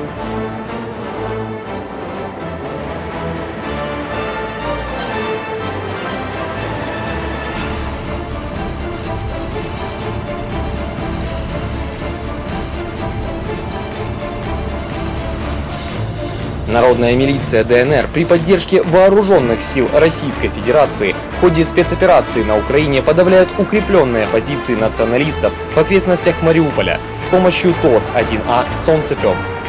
Народная милиция ДНР при поддержке вооруженных сил Российской Федерации в ходе спецоперации на Украине подавляют укрепленные позиции националистов в окрестностях Мариуполя с помощью ТОС-1А «Солнцепек».